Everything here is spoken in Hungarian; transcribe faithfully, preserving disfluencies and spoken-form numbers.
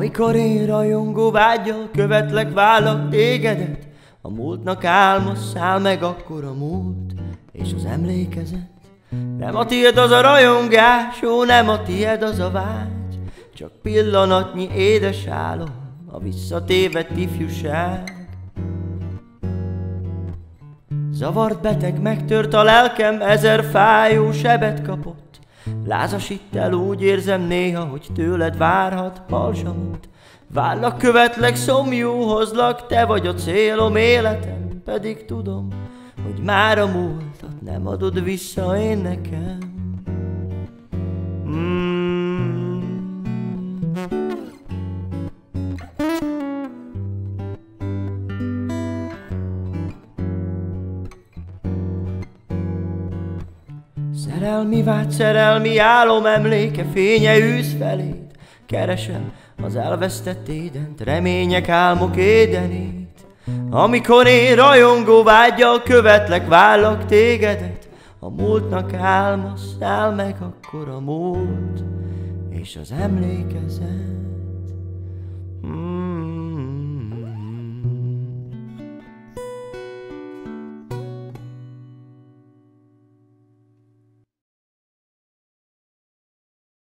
Amikor én rajongó vággyal követlek, vállak tégedet, a múltnak álma száll meg, akkor a múlt és az emlékezet. Nem a tiéd az a rajongás, ó, nem a tiéd az a vágy, csak pillanatnyi édes álom, a visszatévedt ifjúság. Zavart beteg, megtört a lelkem, ezer fájó sebet kapott. Lázasít el, úgy érzem néha, hogy tőled várhat balzsamot. Vállak követlek, szomjú hozlak, te vagy a célom, életem, pedig tudom, hogy már a múltat nem adod vissza én nekem. Mm. Szerelmi vágy, szerelmi álom, emléke fénye űz feléd. Keresem az elvesztett édent, remények, álmok édenét. Amikor én rajongó vággyal követlek, vállak tégedet, a múltnak álma száll meg, akkor a múlt és az emlékezet. Mm.